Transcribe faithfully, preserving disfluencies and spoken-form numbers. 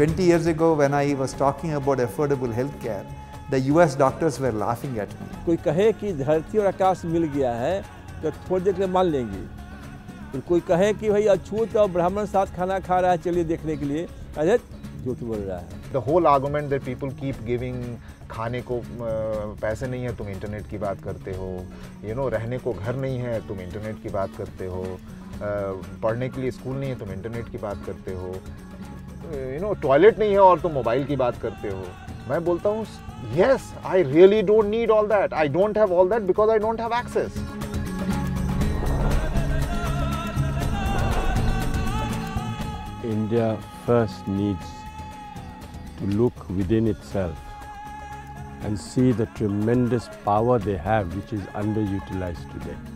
twenty years ago when I was talking about affordable healthcare, the U S doctors were laughing at me. कोई कहे कि धरती और आकाश मिल गया है तो थोड़ी देर के लिए मान लेंगे, फिर कोई कहे कि भाई अछूत और ब्राह्मण साथ खाना खा रहा है चलिए देखने के लिए, अरे झूठ बोल रहा है। The whole argument that people keep giving, खाने को पैसे नहीं है तुम इंटरनेट की बात करते हो, you know, रहने को घर नहीं है तुम इंटरनेट की बात करते हो, पढ़ने के लिए स्कूल नहीं है तुम इंटरनेट की बात करते हो, you know, टॉयलेट नहीं है और तुम मोबाइल की बात करते हो। मैं बोलता हूँ yes, I really don't need all that. I don't have all that because I don't have access. India first needs to look within itself and see the tremendous power they have, which is underutilized today.